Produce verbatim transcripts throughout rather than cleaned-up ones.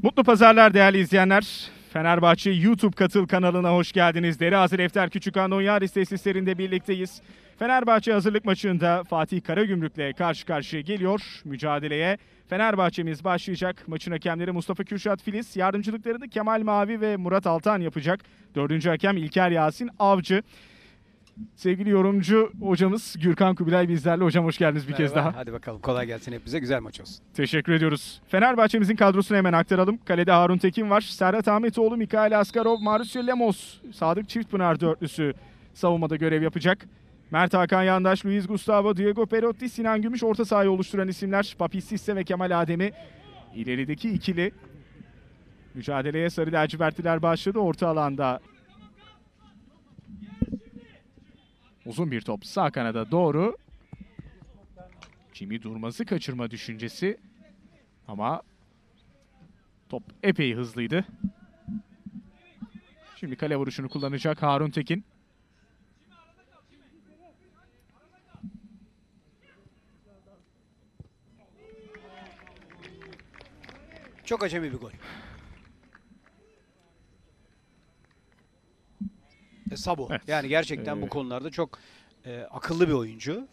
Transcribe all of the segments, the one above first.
Mutlu pazarlar değerli izleyenler. Fenerbahçe YouTube katıl kanalına hoş geldiniz. Deriazı Lefter Küçükhan Donyaris tesislerinde birlikteyiz. Fenerbahçe hazırlık maçında Fatih Karagümrük'le karşı karşıya geliyor. Mücadeleye Fenerbahçe'miz başlayacak. Maçın hakemleri Mustafa Kürşat Filiz, yardımcılıklarını Kemal Mavi ve Murat Altan yapacak. Dördüncü hakem İlker Yasin Avcı. Sevgili yorumcu hocamız Gürkan Kubilay bizlerle. Hocam hoş geldiniz bir Merhaba. kez daha. Hadi bakalım, kolay gelsin hepimize, güzel maç olsun. Teşekkür ediyoruz. Fenerbahçe'mizin kadrosunu hemen aktaralım. Kalede Harun Tekin var. Serhat Ahmetoğlu, Mikail Askarov, Mauricio Lemos, Sadık Çiftpınar dörtlüsü savunmada görev yapacak. Mert Hakan Yandaş, Luis Gustavo, Diego Perotti, Sinan Gümüş orta sahayı oluşturan isimler. Papi Sisse ve Kemal Ademi ilerideki ikili. Mücadeleye sarı lacivertliler başladı orta alanda. Uzun bir top sağ kanada doğru. Jimmy Durmaz'ı kaçırma düşüncesi. Ama top epey hızlıydı. Şimdi kale vuruşunu kullanacak Harun Tekin. Çok acemi bir gol. E, Sabo. Evet. Yani gerçekten Ee, bu konularda çok e, akıllı bir oyuncu.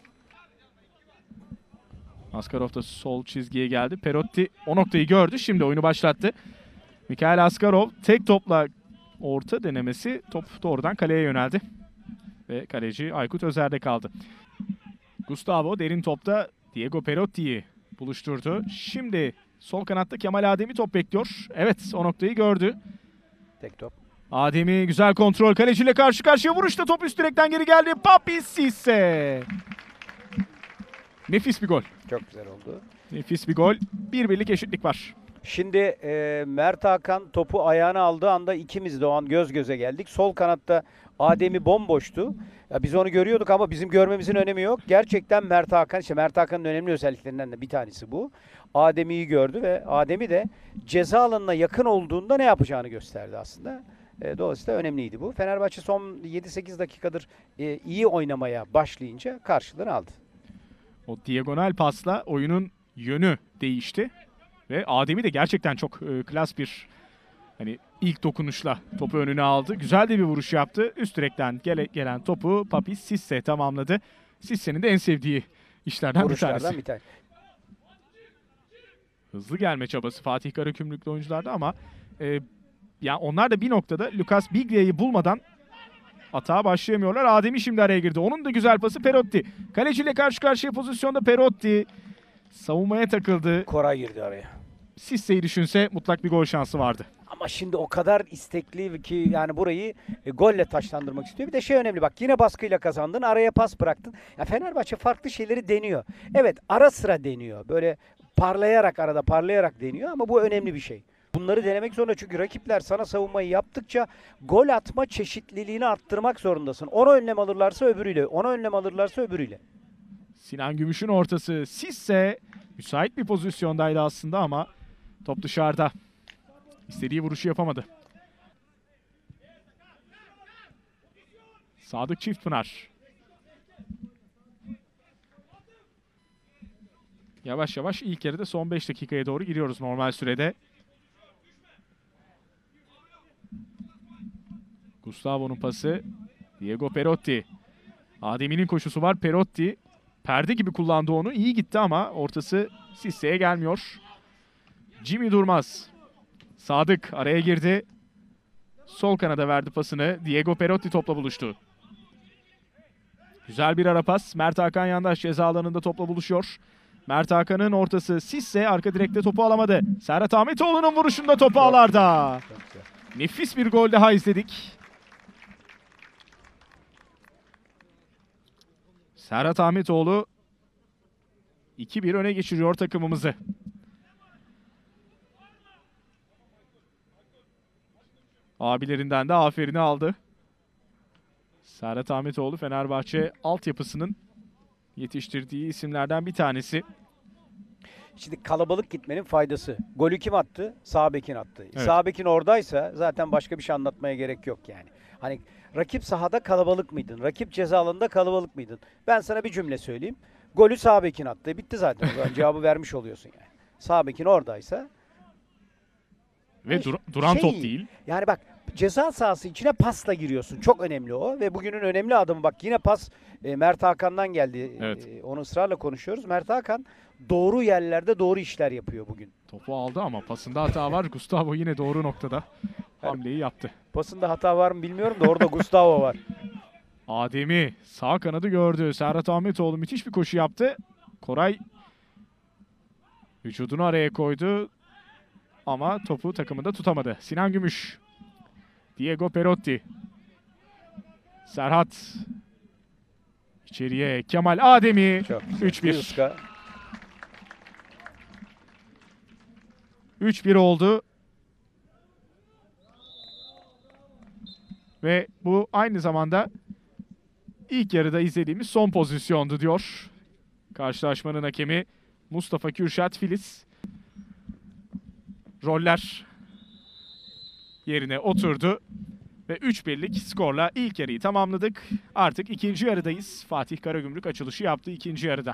Askarov da sol çizgiye geldi. Perotti o noktayı gördü. Şimdi oyunu başlattı. Mikail Askarov tek topla orta denemesi. Top doğrudan kaleye yöneldi. Ve kaleci Aykut Özer'de kaldı. Gustavo derin topta Diego Perotti'yi buluşturdu. Şimdi sol kanatta Kemal Ademi top bekliyor. Evet, o noktayı gördü. Tek top. Ademi güzel kontrol. Kaleciyle karşı karşıya vuruşta top üst direkten geri geldi. Papi Sisse. Nefis bir gol. Çok güzel oldu. Nefis bir gol. Bir birlik eşitlik var. Şimdi e, Mert Hakan topu ayağına aldığı anda ikimiz de o an göz göze geldik. Sol kanatta Ademi bomboştu. Ya biz onu görüyorduk ama bizim görmemizin önemi yok. Gerçekten Mert Hakan, işte Mert Hakan'ın önemli özelliklerinden de bir tanesi bu. Ademi'yi gördü ve Ademi de ceza alanına yakın olduğunda ne yapacağını gösterdi aslında. E, dolayısıyla önemliydi bu. Fenerbahçe son yedi sekiz dakikadır e, iyi oynamaya başlayınca karşılığını aldı. O diagonal pasla oyunun yönü değişti. Ve Ademi de gerçekten çok e, klas bir hani ilk dokunuşla topu önüne aldı. Güzel de bir vuruş yaptı. Üst direkten gele, gelen topu Papi Sisse tamamladı. Sisse'nin de en sevdiği işlerden bir Vuruşlardan tanesi. bir tanesi. Hızlı gelme çabası Fatih Karagümrüklü oyuncularda ama e, yani onlar da bir noktada Lucas Biglia'yı bulmadan atağa başlayamıyorlar. Ademi şimdi araya girdi. Onun da güzel pası Perotti. Kaleciyle karşı karşıya pozisyonda Perotti. Savunmaya takıldı. Koray girdi araya. Sisse'yi düşünse mutlak bir gol şansı vardı. Ama şimdi o kadar istekli ki yani burayı e, golle taçlandırmak istiyor. Bir de şey önemli, bak yine baskıyla kazandın, araya pas bıraktın. Ya Fenerbahçe farklı şeyleri deniyor. Evet, ara sıra deniyor. Böyle parlayarak, arada parlayarak deniyor ama bu önemli bir şey. Bunları denemek zorunda çünkü rakipler sana savunmayı yaptıkça gol atma çeşitliliğini arttırmak zorundasın. Ona önlem alırlarsa öbürüyle, ona önlem alırlarsa öbürüyle. Sinan Gümüş'ün ortası. Sisse müsait bir pozisyondaydı aslında ama top dışarıda. İstediği vuruşu yapamadı. Sadık Çiftpınar. Yavaş yavaş ilk yarıda son beş dakikaya doğru giriyoruz normal sürede. Gustavo'nun pası. Diego Perotti. Ademi'nin koşusu var. Perotti perde gibi kullandı onu. İyi gitti ama ortası Sisse'ye gelmiyor. Jimmy Durmaz. Sadık araya girdi. Sol kanada verdi pasını. Diego Perotti topla buluştu. Güzel bir ara pas. Mert Hakan Yandaş ceza alanında topla buluşuyor. Mert Hakan'ın ortası Sisse arka direkte topu alamadı. Serhat Ahmetoğlu'nun vuruşunda topu ağlarda. Nefis bir gol daha izledik. Serhat Ahmetoğlu iki bir öne geçiriyor takımımızı. Abilerinden de aferini aldı. Serhat Ahmetoğlu Fenerbahçe altyapısının yetiştirdiği isimlerden bir tanesi. Şimdi kalabalık gitmenin faydası. Golü kim attı? Sağ bekin attı. Evet. Sağ bekin oradaysa zaten başka bir şey anlatmaya gerek yok yani. Hani rakip sahada kalabalık mıydın? Rakip ceza alanında kalabalık mıydın? Ben sana bir cümle söyleyeyim. Golü sağ bekin attı. Bitti zaten. O zaman cevabı vermiş oluyorsun yani. Sağ bekin oradaysa Ve dur- duran Şey top iyi. değil. Yani bak, ceza sahası içine pasla giriyorsun. Çok önemli o ve bugünün önemli adımı bak, yine pas e, Mert Hakan'dan geldi. Evet. E, onu ısrarla konuşuyoruz. Mert Hakan doğru yerlerde doğru işler yapıyor bugün. Topu aldı ama pasında hata var. Gustavo yine doğru noktada hamleyi yaptı. Pasında hata var mı bilmiyorum da orada Gustavo var. Adem'i sağ kanadı gördü. Serhat Ahmetoğlu müthiş bir koşu yaptı. Koray vücudunu araya koydu ama topu takımında tutamadı. Sinan Gümüş, Diego Perotti, Serhat içeriye, Kemal Adem'i. Çok güzel. üç bir. Yuska. üç bir oldu. Ve bu aynı zamanda ilk yarıda izlediğimiz son pozisyondu diyor karşılaşmanın hakemi Mustafa Kürşat Filiz. Roller yerine oturdu ve üç birlik skorla ilk yarıyı tamamladık. Artık ikinci yarıdayız. Fatih Karagümrük açılışı yaptı ikinci yarıda.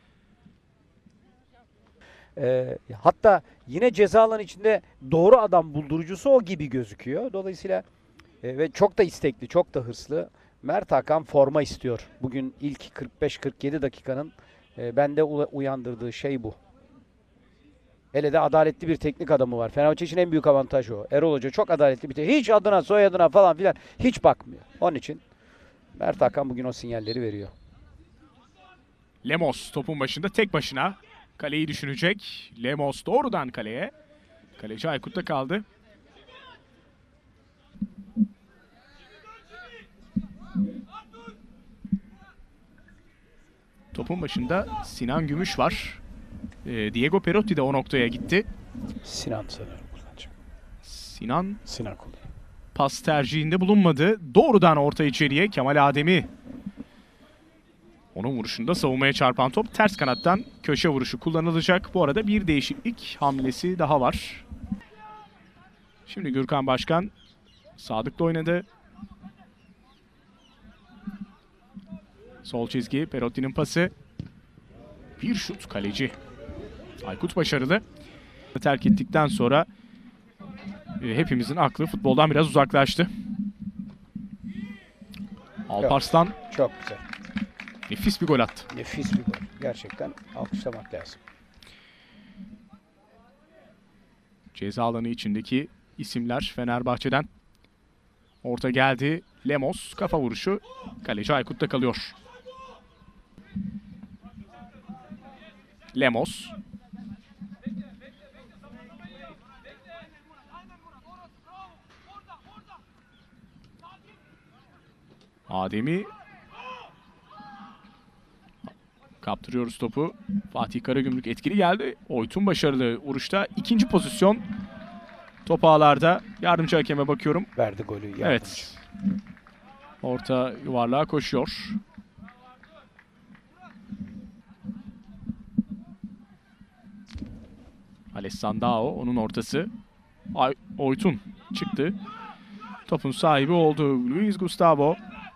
E, hatta yine ceza alanı içinde doğru adam buldurucusu o gibi gözüküyor. Dolayısıyla e, ve çok da istekli, çok da hırslı. Mert Hakan forma istiyor. Bugün ilk kırk beş kırk yedi dakikanın e, bende u- uyandırdığı şey bu. Hele de adaletli bir teknik adamı var. Fenerbahçe için en büyük avantaj o. Erol Hoca çok adaletli bir teknik. Hiç adına, soyadına falan filan hiç bakmıyor. Onun için Mert Hakan bugün o sinyalleri veriyor. Lemos topun başında tek başına kaleyi düşünecek. Lemos doğrudan kaleye. Kaleci Aykut'ta kaldı. Topun başında Sinan Gümüş var. Ee, Diego Perotti de o noktaya gitti. Sinan sanıyorum kullanacak. Sinan Sinan kullanıyor. pas tercihinde bulunmadı. Doğrudan orta içeriye Kemal Adem'i. Onun vuruşunda savunmaya çarpan top ters kanattan köşe vuruşu kullanılacak. Bu arada bir değişiklik hamlesi daha var. Şimdi Gürkan Başkan Sadık'la oynadı. Sol çizgi, Perotti'nin pası. Bir şut kaleci. Aykut başarılı. Terk ettikten sonra e, hepimizin aklı futboldan biraz uzaklaştı. Alparslan Çok güzel. nefis bir gol attı. Nefis bir gol. Gerçekten alkışlamak lazım. Ceza alanı içindeki isimler Fenerbahçe'den. Orta geldi. Lemos kafa vuruşu. Kaleci Aykut'ta kalıyor. Lemos. Adem'i kaptırıyoruz topu. Fatih Karagümrük etkili geldi. Oytun başarılı vuruşta. İkinci pozisyon. Top ağlarda. Yardımcı hakeme bakıyorum. Verdi golü. Yardımcı. Evet. Orta yuvarlığa koşuyor. Alessandro onun ortası. Ay, Oytun çıktı. Topun sahibi oldu. Luis Gustavo.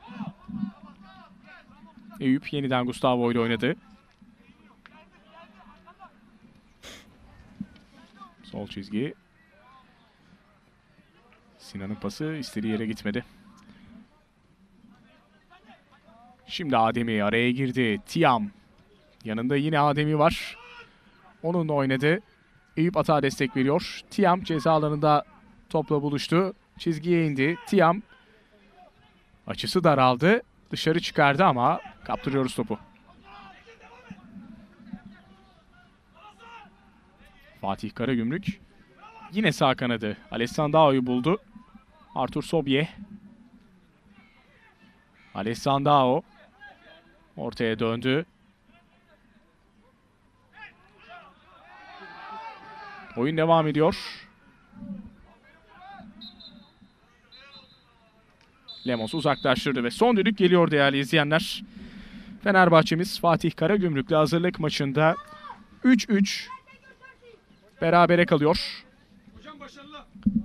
Eyüp yeniden Gustavo ile oynadı. Sol çizgi. Sinan'ın pası istediği yere gitmedi. Şimdi Ademi araya girdi. Tiam. Yanında yine Ademi var. Onunla oynadı. Eyüp atağa destek veriyor. Tiam ceza alanında topla buluştu. Çizgiye indi. Tiam açısı daraldı. Dışarı çıkardı ama kaptırıyoruz topu. Fatih Karagümrük yine sağ kanadı. Alessandro'yu buldu. Artur Sobye. Alessandro ortaya döndü. Oyun devam ediyor. Lemos uzaklaştırdı ve son düdük geliyor değerli izleyenler. Fenerbahçemiz Fatih Karagümrük'le hazırlık maçında üç üç berabere kalıyor. Hocam başarılı.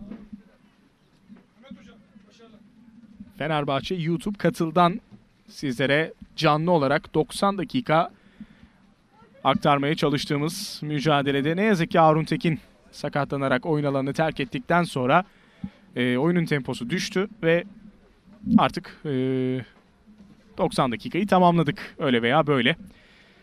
Mehmet hocam başarılı. Fenerbahçe YouTube Katıl'dan sizlere canlı olarak doksan dakika aktarmaya çalıştığımız mücadelede ne yazık ki Harun Tekin sakatlanarak oyun alanını terk ettikten sonra e, oyunun temposu düştü ve artık e, doksan dakikayı tamamladık öyle veya böyle.